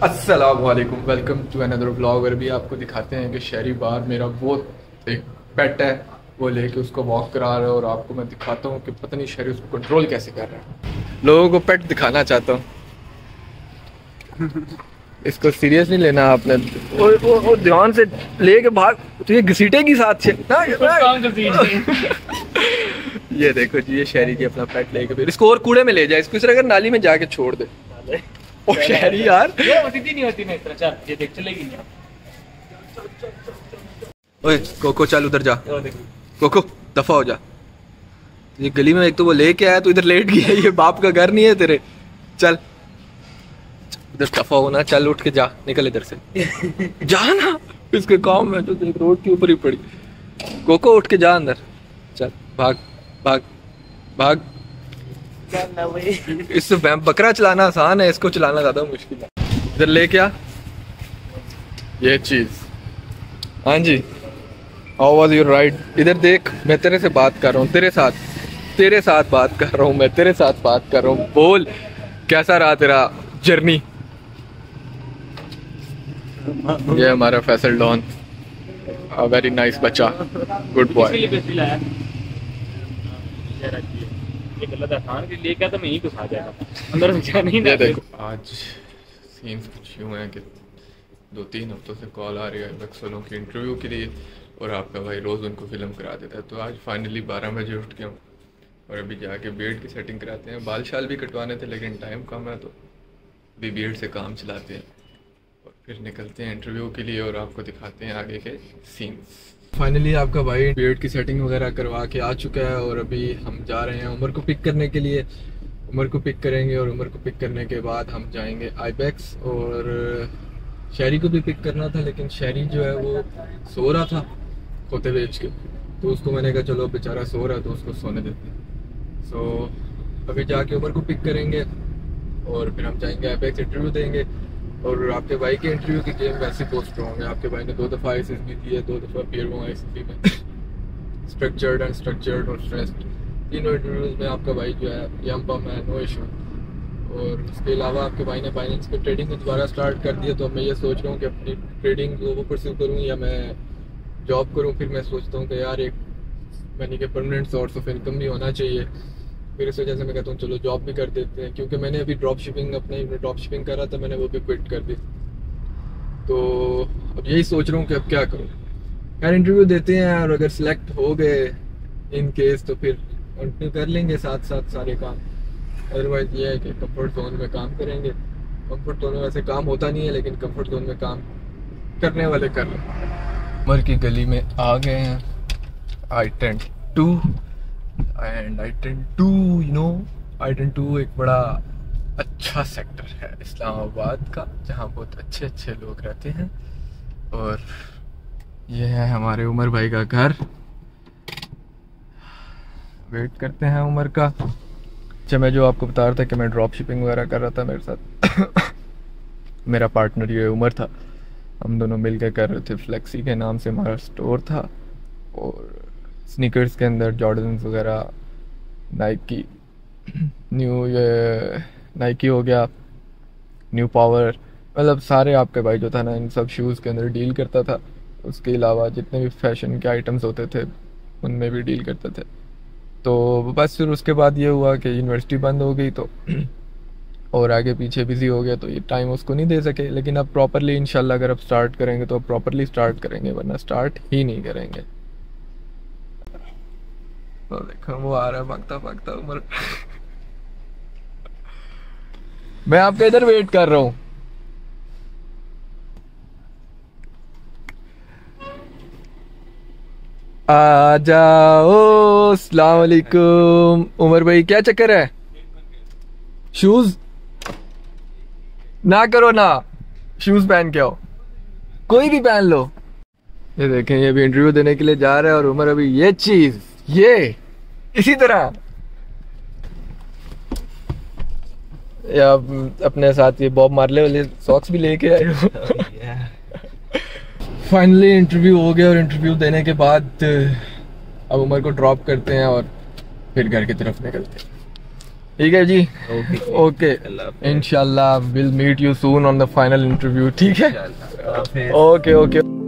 अस्सलामुअलैकुम, welcome to another vlog. और भी आपको दिखाते हैं कि शहरी बार मेरा वो एक पेट है, वो लेके उसको वॉक करा रहा है और आपको मैं दिखाता हूँ कि पता नहीं शहरी उसको कंट्रोल कैसे कर रहा है। लोगों को पेट दिखाना चाहता हूँ। इसको सीरियस नहीं लेना आपने। वो ध्यान से लेके भाग, तो ये घसीटेगी साथ से ना। ये देखो जी, ये शहरी की अपना पेट लेके, फिर इसको और कूड़े में ले जाए, इसको इस तरह अगर नाली में जाके छोड़ दे। ओ शहरी यार, ये होती नहीं होती ना इस तरह। चल ये देख, चलेगी नहीं। ओए कोको चल उधर जा, कोको दफा हो जा। ये गली में एक तो वो लेके आया, तो इधर लेट गया। ये बाप का घर नहीं है तेरे। चल उधर दफा होना, चल उठ के जा, निकल इधर से। जा ना, इसके काम में तो देख रोड के ऊपर ही पड़ी। कोको उठ के जा अंदर, चल भाग भाग भाग। इससे बकरा चलाना आसान है, इसको चलाना ज्यादा मुश्किल है। इधर ले क्या ये चीज। हाँ जी, हाउ वाज योर राइड? इधर देख, मैं तेरे से बात कर रहा हूँ, तेरे साथ बात कर रहा हूँ, मैं तेरे साथ बात कर रहा हूँ। बोल कैसा रहा तेरा जर्नी? ये हमारा फैसल डॉन, वेरी नाइस बच्चा, गुड बॉय। ये देखो, आज सीन्स कुछ यूँ हैं कि 2-3 हफ्तों से कॉल आ रही है आईबैक्स वालों की इंटरव्यू के लिए, और आपका भाई रोज़ उनको फिल्म करा देता है। तो आज फाइनली 12 बजे उठ गया हूँ और अभी जाके बीएड की सेटिंग कराते हैं। बाल शाल भी कटवाने थे लेकिन टाइम कम है, तो अभी बीएड से काम चलाते हैं और फिर निकलते हैं इंटरव्यू के लिए और आपको दिखाते हैं आगे के सीन्स। फाइनली आपका भाई बीएड की सेटिंग वगैरह करवा के आ चुका है और अभी हम जा रहे हैं उमर को पिक करने के लिए। उमर को पिक करेंगे और उमर को पिक करने के बाद हम जाएंगे आईबैक्स। और शहरी को भी पिक करना था, लेकिन शहरी जो है वो सो रहा था खोते बेच के, तो उसको मैंने कहा चलो बेचारा सो रहा है तो उसको सोने देते हैं। सो अभी जाके उमर को पिक करेंगे और फिर हम जाएंगे आईबैक्स, इंटरव्यू देंगे। और आपके भाई के इंटरव्यू की गेम वैसे पोस्ट होंगे। आपके भाई ने 2 दफ़ा आईसीएस भी दी है, 2 दफ़ा अपीयर हुआ आईसीएस में। स्ट्रक्चर्ड, अनस्ट्रक्चर्ड और स्ट्रेस्ड, तीनों इंटरव्यूज में आपका भाई जो है यम बम है, नो इशू। और उसके अलावा आपके भाई ने फाइनेंस में ट्रेडिंग को दोबारा स्टार्ट कर दिया, तो मैं ये सोच रहा हूँ कि अपनी ट्रेडिंग को वो परस्यू करूँ या मैं जॉब करूँ। फिर मैं सोचता हूँ कि यार एक मैंने के परमानेंट सोर्स ऑफ इनकम भी होना चाहिए। फिर इस वजह से मैं कहता हूँ चलो जॉब भी कर देते हैं, क्योंकि मैंने अभी ड्रॉप शिपिंग कर रहा था, मैंने वो भी क्विट कर दी। तो अब यही सोच रहा हूँ कि अब क्या करूँ। यार इंटरव्यू देते हैं और अगर सिलेक्ट हो गए इन केस तो फिर कंटिन्यू कर लेंगे साथ साथ सारे काम। अदरवाइज ये है कि कंफर्ट जोन में काम करेंगे। कंफर्ट जोन में वैसे काम होता नहीं है, लेकिन कंफर्ट जोन में काम करने वाले कर लें। उमर की गली में आ गए हैं, I-10-2 and I-10-2 you know I-10-2 एक बड़ा अच्छा सेक्टर है इस्लामाबाद का, जहाँ बहुत अच्छे अच्छे लोग रहते हैं। और ये है हमारे उमर भाई का घर। वेट करते हैं उमर का। अच्छा, मैं जो आपको बता रहा था कि मैं ड्रॉप शिपिंग वगैरह कर रहा था, मेरे साथ मेरा पार्टनर ये उमर था। हम दोनों मिलकर कर रहे थे। फ्लेक्सी के नाम से हमारा स्टोर था और स्नीकर्स के अंदर जॉर्डन्स वगैरह, नाइकी, न्यू ये नाइकी हो गया, न्यू पावर, मतलब सारे आपके भाई जो था ना इन सब शूज़ के अंदर डील करता था। उसके अलावा जितने भी फैशन के आइटम्स होते थे उनमें भी डील करते थे। तो बस फिर उसके बाद ये हुआ कि यूनिवर्सिटी बंद हो गई, तो और आगे पीछे बिजी हो गया, तो ये टाइम उसको नहीं दे सके। लेकिन अब प्रॉपरली इंशाल्लाह अगर अब स्टार्ट करेंगे तो अब प्रॉपरली स्टार्ट करेंगे, वरना स्टार्ट ही नहीं करेंगे। तो देखो वो आ रहा है भागता भागता उमर। मैं आपका इधर वेट कर रहा हूँ। आ जाओ, अस्सलाम वालेकुम। उमर भाई क्या चक्कर है? शूज ना करो ना, शूज पहन के आओ, कोई भी पहन लो। ये देखें, ये भी इंटरव्यू देने के लिए जा रहा है और उमर अभी ये चीज ये इसी तरह या अपने साथ ये बॉब मार्ले वाले सॉक्स भी लेके आए हो। फाइनली इंटरव्यू हो गया और इंटरव्यू देने के बाद अब उमर को ड्रॉप करते हैं और फिर घर की तरफ निकलते हैं। ठीक है जी। ओके ओके, इंशाल्लाह will meet you soon on the final interview. ठीक है, ओके ओके।